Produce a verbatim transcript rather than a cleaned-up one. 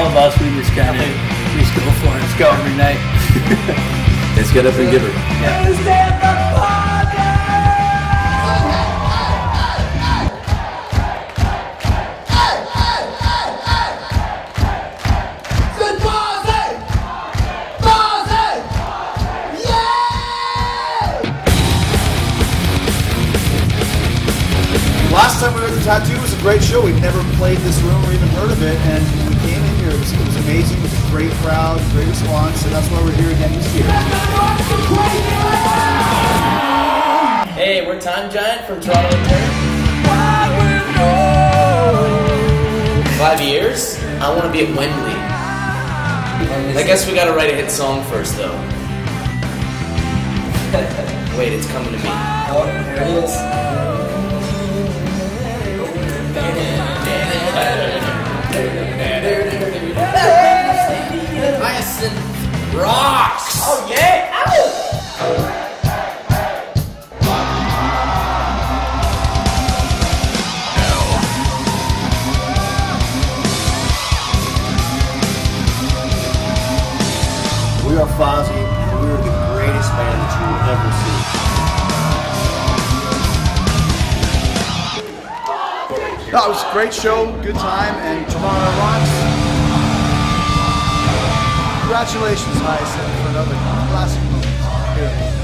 all of us, we just kind of we just go for it. Let's go every night. Let's get up and give it. Yeah. Last time we were at the Tattoo, it was a great show. We'd never played this room or even heard of it, and when we came in here, it was, it was amazing. It was a great crowd, great response, and that's why we're here again this year. Hey, we're Time Giant from Toronto. Five years? I want to be at Wembley. I guess we gotta write a hit song first, though. Wait, it's coming to me. Oh, there it is. Hyacinth rocks! Oh yeah! Ow! We are Fozzy, and we are the greatest band that you will ever see. No, it was a great show, good time, and Toronto rocks. Congratulations, Hyacinth, for another classic moment. Here.